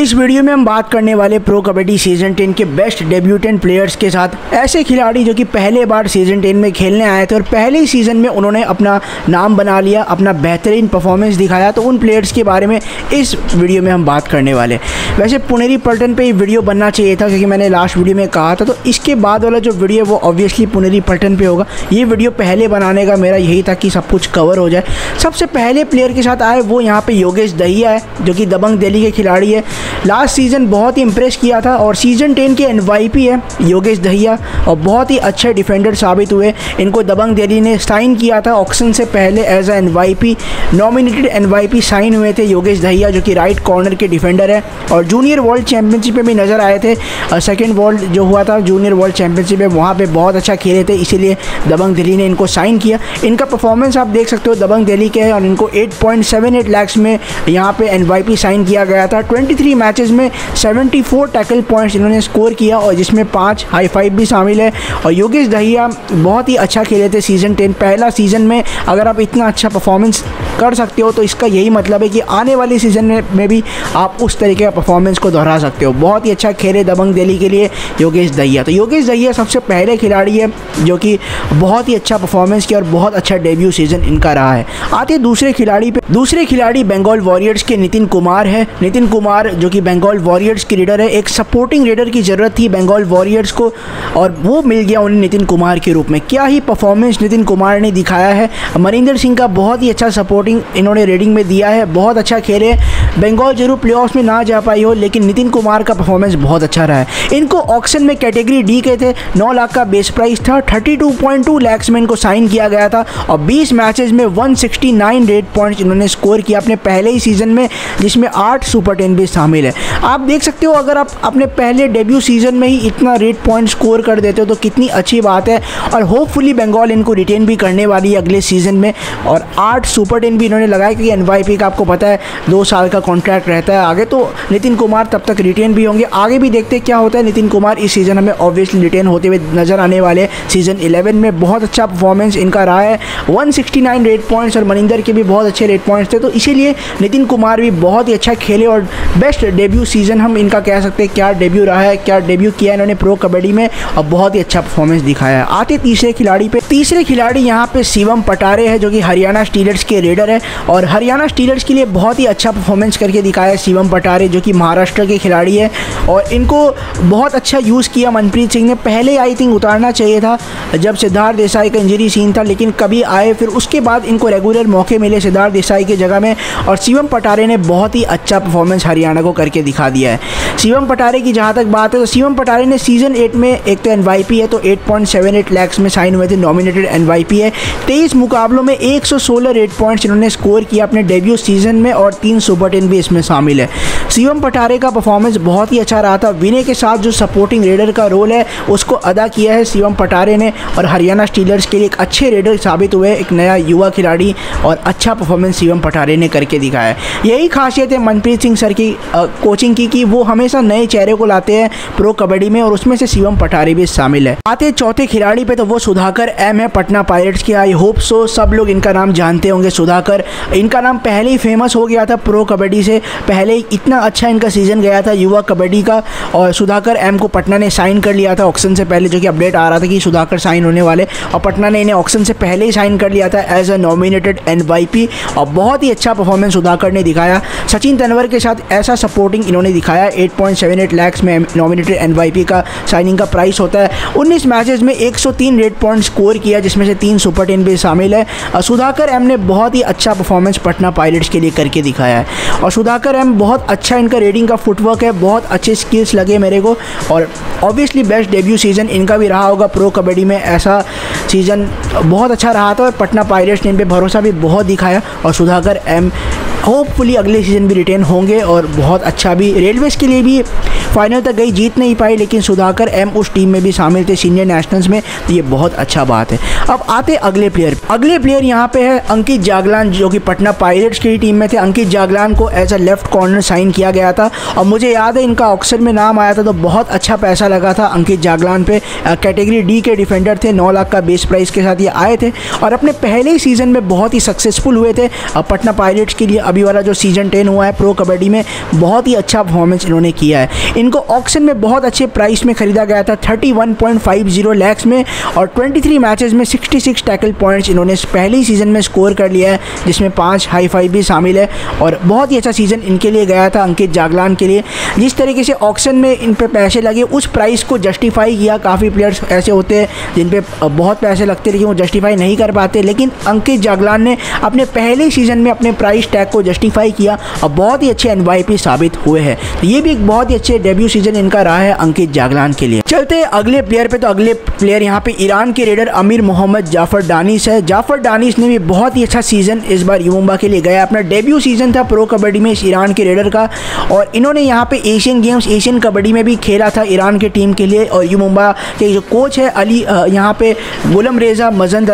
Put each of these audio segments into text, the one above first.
इस वीडियो में हम बात करने वाले प्रो कबड्डी सीजन 10 के बेस्ट डेब्यूटेंट प्लेयर्स के साथ, ऐसे खिलाड़ी जो कि पहले बार सीजन 10 में खेलने आए थे और पहले ही सीज़न में उन्होंने अपना नाम बना लिया, अपना बेहतरीन परफॉर्मेंस दिखाया। तो उन प्लेयर्स के बारे में इस वीडियो में हम बात करने वाले। वैसे पुनेरी पल्टन पे ये वीडियो बनना चाहिए था क्योंकि मैंने लास्ट वीडियो में कहा था, तो इसके बाद वाला जो वीडियो वो ऑब्वियसली पुनेरी पल्टन पे होगा। ये वीडियो पहले बनाने का मेरा यही था कि सब कुछ कवर हो जाए। सबसे पहले प्लेयर के साथ आए वो यहाँ पे योगेश दहिया है जो कि दबंग दिल्ली के खिलाड़ी है। लास्ट सीज़न बहुत ही इंप्रेस किया था और सीज़न 10 के एनवाईपी है योगेश दहिया और बहुत ही अच्छे डिफेंडर साबित हुए। इनको दबंग दिल्ली ने साइन किया था ऑक्शन से पहले as a NYP, nominated NYP sign हुए थे योगेश दहिया जो कि राइट कॉर्नर के डिफेंडर है और जूनियर वर्ल्ड चैंपियनशिप में भी नज़र आए थे। सेकेंड वर्ल्ड जो हुआ था जूनियर वर्ल्ड चैंपियनशिप में, वहाँ पर बहुत अच्छा खेले थे, इसीलिए दबंग दिल्ली ने इनको साइन किया। इनका परफॉर्मेंस आप देख सकते हो दबंग दिल्ली के है और इनको 8.78 लाख में यहाँ पे एनवाईपी साइन किया गया था। 23 मैचेस में 74 टैकल पॉइंट्स इन्होंने स्कोर किया और जिसमें 5 हाई फाइव भी शामिल है। और योगेश दहिया बहुत ही अच्छा खेले थे सीज़न 10। पहला सीज़न में अगर आप इतना अच्छा परफॉर्मेंस कर सकते हो तो इसका यही मतलब है कि आने वाले सीज़न में भी आप उस तरीके का परफॉर्मेंस को दोहरा सकते हो। बहुत ही अच्छा खेले दबंग दिल्ली के लिए योगेश दहिया। तो योगेश दहिया सबसे पहले खिलाड़ी है जो कि बहुत ही अच्छा परफॉर्मेंस किया और बहुत अच्छा डेब्यू सीज़न इनका रहा है। आते दूसरे खिलाड़ी पे। दूसरे खिलाड़ी बंगाल वॉरियर्स के नितिन कुमार है। नितिन कुमार जो कि बंगाल वॉरियर्स के लीडर है। एक सपोर्टिंग लीडर की ज़रूरत थी बंगाल वॉरियर्स को और वो मिल गया उन्हें नितिन कुमार के रूप में। क्या ही परफॉर्मेंस नितिन कुमार ने दिखाया है। मनिंदर सिंह का बहुत ही अच्छा सपोर्टिंग इन्होंने रेडिंग में दिया है, बहुत अच्छा खेले। बंगाल जरूर प्लेऑफ्स में ना जा पाई हो लेकिन नितिन कुमार का परफॉर्मेंस बहुत अच्छा रहा है। इनको ऑक्शन में कैटेगरी डी के थे, 9 लाख का बेस प्राइस था, 32.2 लाख में इनको साइन किया गया था और 20 मैचेस में 169 रेट पॉइंट्स इन्होंने स्कोर किया अपने पहले ही सीज़न में, जिसमें 8 सुपर 10 भी शामिल है। आप देख सकते हो अगर आप अपने पहले डेब्यू सीज़न में ही इतना रेट पॉइंट स्कोर कर देते हो तो कितनी अच्छी बात है और होपफुली बंगाल इनको रिटेन भी करने वाली है अगले सीज़न में। और 8 सुपर 10 भी इन्होंने लगाया क्योंकि एनवाईपी का आपको पता है 2 साल का कॉन्ट्रैक्ट रहता है आगे, तो नितिन कुमार तब तक रिटेन भी होंगे। आगे भी देखते क्या होता है। नितिन कुमार इस सीज़न हमें ऑब्वियसली रिटेन होते हुए नज़र आने वाले। सीज़न 11 में बहुत अच्छा परफॉर्मेंस इनका रहा है, 169 रेट पॉइंट्स और मनिंदर के भी बहुत अच्छे रेट पॉइंट्स थे, तो इसीलिए नितिन कुमार भी बहुत ही अच्छा खेले और बेस्ट डेब्यू सीज़न हम इनका कह सकते हैं। क्या डेब्यू रहा है, क्या डेब्यू किया इन्होंने प्रो कबड्डी में और बहुत ही अच्छा परफॉर्मेंस दिखाया है। आते तीसरे खिलाड़ी पे। तीसरे खिलाड़ी यहाँ पे शिवम पटारे है जो कि हरियाणा स्टीलर्स के रेडर है और हरियाणा स्टीलर्स के लिए बहुत ही अच्छा परफॉर्मेंस करके दिखाया शिवम पटारे जो कि महाराष्ट्र के खिलाड़ी है और इनको बहुत अच्छा यूज़ किया मनप्रीत सिंह ने। पहले आई थिंक उतारना चाहिए था जब सिद्धार्थ देसाई का इंजरी सीन था, लेकिन कभी आए फिर उसके बाद इनको रेगुलर मौके मिले सिद्धार्थ देसाई की जगह में और शिवम पटारे ने बहुत ही अच्छा परफॉर्मेंस हरियाणा को करके दिखा दिया है। शिवम पटारे की जहाँ तक बात है तो शिवम पटारे ने सीज़न 8 में एक तो एनवाईपी है तो 8.78 लाख में साइन हुए थे, नॉमिनेटेड एनवाईपी है। 23 मुकाबलों में 116 रेट पॉइंट्स इन्होंने स्कोर किया अपने डेब्यू सीज़न में और 3 सुपर 10 भी इसमें शामिल है। शिवम पटारे का परफॉर्मेंस बहुत ही अच्छा रहा था। विनय के साथ जो सपोर्टिंग रेडर का रोल है उसको अदा किया है शिवम पटारे ने और हरियाणा स्टीलर्स के लिए एक अच्छे रेडर साबित हुए, एक नया युवा खिलाड़ी और अच्छा परफॉर्मेंस शिवम पटारे ने करके दिखाया है। यही खासियत है मनप्रीत सिंह सर की कोचिंग की कि वो हमेशा नए चेहरे को लाते हैं प्रो कबड्डी में और उसमें से शिवम पटारे भी शामिल है। आते चौथे खिलाड़ी पे तो वो सुधाकर एम है पटना पायरेट्स के। आई होप सो सब लोग इनका नाम जानते होंगे। सुधाकर, इनका नाम पहले ही फेमस हो गया था प्रो कबड्डी से, पहले ही इतना अच्छा इनका सीज़न गया था युवा कबड्डी का और सुधाकर एम को पटना ने साइन कर लिया था ऑक्शन से पहले, जो कि अपडेट आ रहा था कि सुधाकर साइन होने वाले और पटना ने इन्हें ऑक्शन से पहले ही साइन कर लिया था एज अ नॉमिनेटेड एनवाईपी और बहुत ही अच्छा परफॉर्मेंस सुधाकर ने दिखाया। सचिन तनवर के साथ ऐसा सपोर्टिंग इन्होंने दिखाया। 8.78 लाख में नॉमिनेटेड एनवाईपी का साइनिंग का प्राइस होता है। 19 मैचेस में 103 रेट पॉइंट स्कोर किया जिसमें से 3 सुपर 10 भी शामिल है। सुधाकर एम ने बहुत ही अच्छा परफॉर्मेंस पटना पायरेट्स के लिए करके दिखाया है और सुधाकर एम बहुत अच्छा इनका रेडिंग का फुटवर्क है, बहुत अच्छे स्किल्स लगे मेरे को और ऑब्वियसली बेस्ट डेब्यू सीज़न इनका भी रहा होगा प्रो कबड्डी में। ऐसा सीज़न बहुत अच्छा रहा था और पटना पायरेट्स ने इन पर भरोसा भी बहुत दिखाया और सुधाकर एम होपफुली अगले सीज़न भी रिटेन होंगे और बहुत अच्छा भी। रेलवेज़ के लिए भी फाइनल तक गई, जीत नहीं पाई, लेकिन सुधाकर एम उस टीम में भी शामिल थे सीनियर नेशनल्स में, तो ये बहुत अच्छा बात है। अब आते अगले प्लेयर यहाँ पे है अंकित जागलान जो कि पटना पायरेट्स की टीम में थे। अंकित जागलान को as a left corner sign किया गया था और मुझे याद है इनका ऑक्शन में नाम आया था तो बहुत अच्छा पैसा लगा था अंकित जागलान पे। कैटेगरी डी के डिफेंडर थे, 9 लाख का बेस प्राइस के साथ ये आए थे और अपने पहले ही सीज़न में बहुत ही सक्सेसफुल हुए थे पटना पायरेट्स के लिए। अभी वाला जो सीजन 10 हुआ है प्रो कबड्डी में, बहुत ही अच्छा परफॉर्मेंस इन्होंने किया है। इनको ऑक्शन में बहुत अच्छे प्राइस में खरीदा गया था 31.50 लाख में, और 23 मैचेस में 66 टैकल पॉइंट्स इन्होंने पहले ही सीज़न में स्कोर कर लिया है, जिसमें 5 हाई फाइव भी शामिल है। और बहुत ही अच्छा सीज़न इनके लिए गया था अंकित जागलान के लिए। जिस तरीके से ऑक्शन में इन पे पैसे लगे उस प्राइस को जस्टिफाई किया। काफ़ी प्लेयर्स ऐसे होते हैं जिन पे बहुत पैसे लगते लेकिन वो जस्टिफाई नहीं कर पाते, लेकिन अंकित जागलान ने अपने पहले सीज़न में अपने प्राइस टैग को जस्टिफाई किया और बहुत ही अच्छे एनवाईपी साबित हुए हैं। तो ये भी एक बहुत ही अच्छे डेब्यू सीजन इनका रहा है अंकित जागलान के लिए। चलते हैं अगले प्लेयर पे। तो अगले प्लेयर यहाँ पे ईरान के रेडर अमीर मोहम्मद जाफर दानिश है। जाफर दानिश ने भी बहुत ही अच्छा सीजन इस बार यू मुंबा के लिए गया। अपना डेब्यू सीजन था प्रो कबड्डी में इस ईरान के रेडर का, और इन्होंने यहाँ पे एशियन गेम्स एशियन कबड्डी में भी खेला था ईरान के टीम के लिए। और यू मुंबा के जो कोच है अली यहाँ पे गुलाम रेज़ा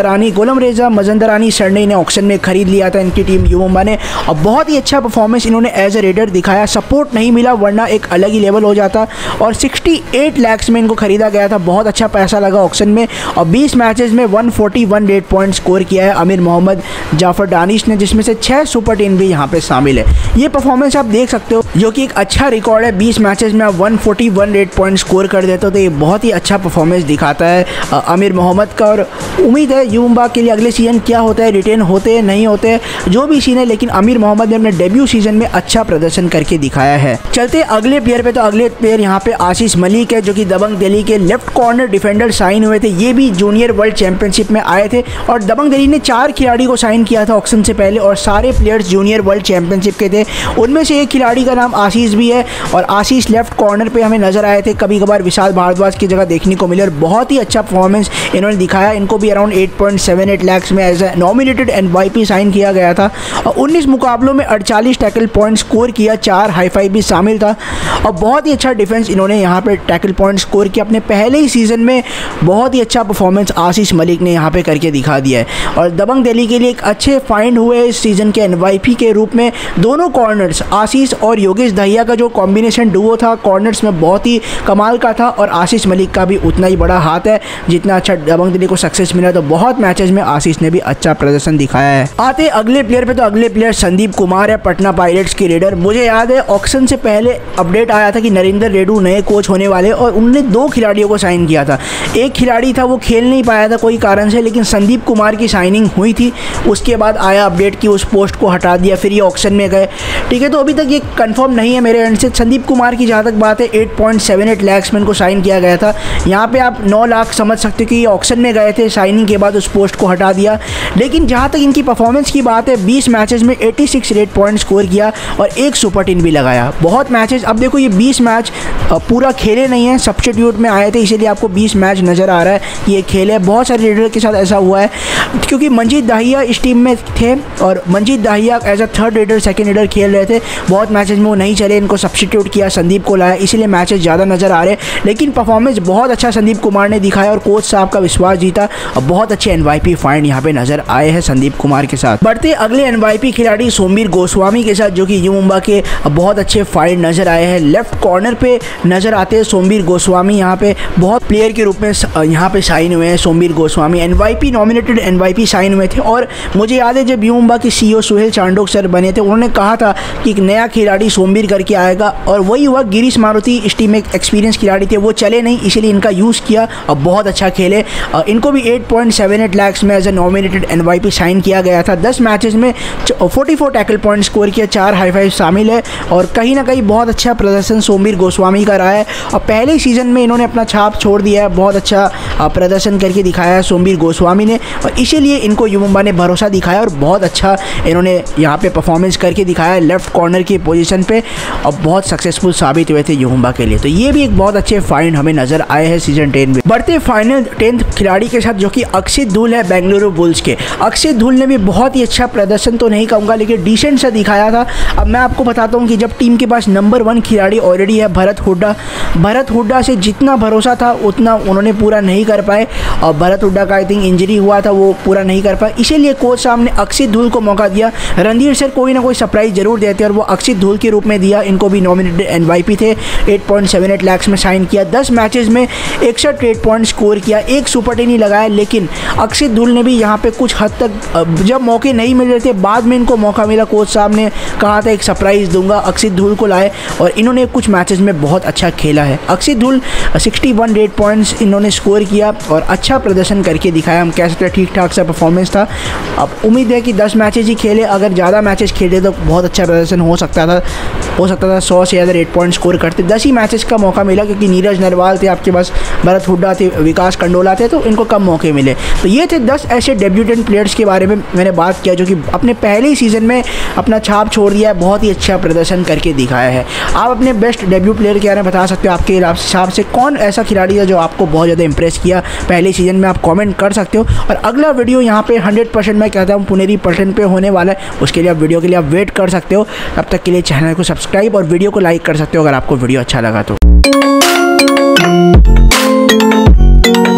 मजंदरानी सर ने इन्हें ऑक्शन में खरीद लिया था इनकी टीम यू मुंबा ने, और बहुत ही अच्छा परफॉर्मेंस इन्होंने एज ए रेडर दिखाया। सपोर्ट नहीं मिला वरना एक अलग ही लेवल हो जाता, और 68 लाख में इनको खरीदा गया था। बहुत अच्छा पैसा लगा ऑक्शन में, और 20 मैचेस में 141 रेट पॉइंट स्कोर किया है अमीर मोहम्मद जाफर दानिश ने, जिसमें से 6 सुपर 10 भी यहाँ पे शामिल है। ये परफॉर्मेंस आप देख सकते हो जो कि एक अच्छा रिकॉर्ड है। 20 मैचेस में आप 141 रेट पॉइंट स्कोर कर देते हो, तो ये बहुत ही अच्छा परफॉर्मेंस दिखाता है अमीर मोहम्मद का। और उम्मीद है यू मुंबा के लिए अगले सीजन क्या होता है, रिटेन होते हैं नहीं होते जो भी सीन है, लेकिन अमीर मोहम्मद ने अपने डेब्यू सीजन में अच्छा प्रदर्शन करके दिखाया है। चलते अगले प्लेयर पे। तो अगले प्लेयर यहाँ पे आशीष मलिक है जो कि दबंग दिल्ली के लेफ्ट कॉर्नर डिफेंडर साइन हुए थे। ये भी जूनियर वर्ल्ड चैंपियनशिप में आए थे, और दबंग दिल्ली ने 4 खिलाड़ी को साइन किया था ऑक्शन से पहले, और सारे प्लेयर्स जूनियर वर्ल्ड चैंपियनशिप के थे। उनमें से एक खिलाड़ी का नाम आशीष भी है, और आशीष लेफ्ट कॉर्नर पे हमें नजर आए थे। कभी कभार विशाल भारद्वाज की जगह देखने को मिले, और बहुत ही अच्छा परफॉर्मेंस इन्होंने दिखाया। इनको भी अराउंड 8.78 लाख में as a nominated NYP sign किया गया था, और 19 मुकाबलों में 48 टैकल पॉइंट स्कोर किया, 4 हाई फाइव भी शामिल था, और बहुत ही अच्छा डिफेंस इन्होंने यहाँ पे टैकल पॉइंट स्कोर किया। अपने पहले ही सीजन में बहुत ही अच्छा परफॉर्मेंस आशीष मलिक ने यहाँ पे करके दिखा दिया है, और दबंग दिल्ली के लिए एक अच्छे फाइंड हुए इस सीजन के एनवाईपी के रूप में। दोनों कॉर्नर्स आशीष और योगेश दहिया का जो कॉम्बिनेशन डुओ था कॉर्नर्स में बहुत ही कमाल का था, और आशीष मलिक का भी उतना ही बड़ा हाथ है जितना अच्छा दबंग दिल्ली को सक्सेस मिला। तो बहुत मैचेस में आशीष ने भी अच्छा प्रदर्शन दिखाया है। आते अगले प्लेयर पे। तो अगले प्लेयर संदीप कुमार है, पटना पायरेट्स के रेडर। मुझे याद है ऑक्शन से पहले अपडेट आया था कि नरेंद्र रेडू नए कोच होने वाले, और उन्होंने 2 खिलाड़ियों को साइन किया था। एक खिलाड़ी था वो खेल नहीं पाया था कोई कारण से, लेकिन संदीप कुमार की साइनिंग हुई थी। उसके बाद आया अपडेट कि उस पोस्ट को हटा दिया, फिर ये ऑक्शन में गए। ठीक है, तो अभी तक ये कंफर्म नहीं है मेरे एंड से। संदीप कुमार की जहाँ तक बात है 8.78 लाख में इनको साइन किया गया था। यहाँ पे आप 9 लाख समझ सकते हो कि ये ऑक्शन में गए थे, साइनिंग के बाद उस पोस्ट को हटा दिया। लेकिन जहाँ तक इनकी परफॉर्मेंस की बात है 20 मैचेस में 86 रेट पॉइंट स्कोर किया, और 1 सुपर 10 भी लगाया। बहुत मैचेस, अब देखो ये 20 मैच पूरा खेले नहीं है, सब्स्टिट्यूट में आए थे, इसीलिए आपको 20 मैच नज़र आ रहा है कि ये खेले। बहुत सारे रेडर के साथ ऐसा हुआ है, क्योंकि मंजीत दाहिया इस टीम में थे, और Manjeet Dahiya as a third raider second raider खेल रहे थे। बहुत मैचेस में वो नहीं चले, इनको सब्स्टिट्यूट किया, संदीप को लाया, इसीलिए मैचेस ज़्यादा नज़र आ रहे। लेकिन परफॉर्मेंस बहुत अच्छा संदीप कुमार ने दिखाया, और कोच साहब का विश्वास जीता, और बहुत अच्छे एनवाईपी फाइंड यहाँ पे नज़र आए हैं संदीप कुमार के साथ। बढ़ते अगले एनवाईपी खिलाड़ी सोमवीर गोस्वामी के साथ, जो कि यू मुंबा के बहुत अच्छे फाइंड नज़र आए हैं। लेफ्ट कॉर्नर पे नज़र आते हैं सोमवीर गोस्वामी, यहाँ पे बहुत प्लेयर के रूप में यहाँ पे साइन हुए हैं Somvir Goswami. NYP nominated NYP sign हुए थे, और मुझे याद है जब यू मुंबा के CEO सुहेल चांडोक सर बने थे, उन्होंने कहा था कि एक नया खिलाड़ी सोमवीर करके आएगा, और वही हुआ। गिरीश मारुति इस टीम में एक्सपीरियंस खिलाड़ी थे, वो चले नहीं, इसीलिए इनका यूज़ किया और बहुत अच्छा खेले। इनको भी 8.78 लाख में as a nominated NYP sign किया गया था। 10 मैचेस में 44 टैकल पॉइंट स्कोर किया, 4 हाई फाइव शामिल है, और कहीं ना कहीं बहुत अच्छा प्रदर्शन सोमवीर गोस्वामी का रहा है, और पहले सीजन में इन्होंने अपना छाप छोड़ दिया है। बहुत अच्छा प्रदर्शन करके दिखाया है सोमवीर गोस्वामी ने, और इसीलिए इनको यू मुंबा ने भरोसा दिखाया, और बहुत अच्छा इन्होंने यहाँ पे परफॉर्मेंस करके दिखाया लेफ्ट कॉर्नर की पोजीशन पे, और बहुत सक्सेसफुल साबित हुए थे यू मुंबा के लिए। तो ये भी एक बहुत अच्छे फाइंड हमें नजर आए हैं सीजन 10 में। बढ़ते फाइनल 10th खिलाड़ी के साथ, जो कि अक्षित धूल है बेंगलुरु बुल्स के। अक्षित धूल ने भी बहुत ही अच्छा प्रदर्शन तो नहीं कहूँगा, लेकिन डिसेंट सा दिखाया था। अब मैं आपको बताता हूँ कि जब टीम के पास नंबर 1 खिलाड़ी ऑलरेडी है भरत हुड्डा, हुड्डा। भरत हुड्डा से जितना भरोसा था उतना उन्होंने पूरा नहीं कर पाए और भरत हुड्डा का आई थिंक इंजरी हुआ था, वो पूरा नहीं कर पाए। इसीलिए कोच साहब ने अक्षित धूल को मौका दिया। रणधीर सर कोई ना कोई सरप्राइज़ जरूर देते और वो अक्षित धूल के रूप में दिया। इनको भी नॉमिनेटेड MVP थे। 8.78 लाख में साइन किया। 10 मैचेस में 61 रेट पॉइंट स्कोर किया, एक सुपर 10 ही लगाया। लेकिन अक्षित धूल ने भी यहाँ पे कुछ हद तक जब मौके नहीं मिल रहे थे, बाद में इनको मौका मिला। कोच साहब ने कहा था एक सरप्राइज़ दूंगा, अक्षित धूल को लाए और इन्होंने कुछ मैचेस में बहुत अच्छा खेला है। अक्षित धूल 61 रेट पॉइंट्स इन्होंने स्कोर किया और अच्छा प्रदर्शन करके दिखाया। हम कह सकते हैं ठीक ठाक सा परफॉर्मेंस था। अब उम्मीद है कि 10 मैचेस ही खेले, अगर ज़्यादा मैचेस खेले तो बहुत अच्छा प्रदर्शन हो सकता था 100 से ज़्यादा रेट पॉइंट स्कोर करते। 10 ही मैचेस का मौका मिला क्योंकि नीरज नरवाल थे आपके पास, भरत हुड्डा थे, विकास कंडोला थे, तो इनको कम मौके मिले। तो ये थे 10 ऐसे डेब्यूटेंट प्लेयर्स के बारे में मैंने बात किया जो कि अपने पहले ही सीज़न में अपना छाप छोड़ दिया है, बहुत ही अच्छा प्रदर्शन करके दिखाया है। आप अपने बेस्ट डेब्यू प्लेयर के बारे में बता सकते हो, आपके हिसाब से कौन ऐसा खिलाड़ी है जो आपको बहुत ज़्यादा इंप्रेस किया पहले सीज़न में, आप कमेंट कर सकते हो। और अगला वीडियो यहाँ पे 100% मैं कहता हूँ पुनेरी पल्टन पे होने वाला है, उसके लिए आप वीडियो के लिए आप वेट कर सकते हो। तब तक के लिए चैनल को सब्सक्राइब और वीडियो को लाइक कर सकते हो अगर आपको वीडियो अच्छा लगा तो।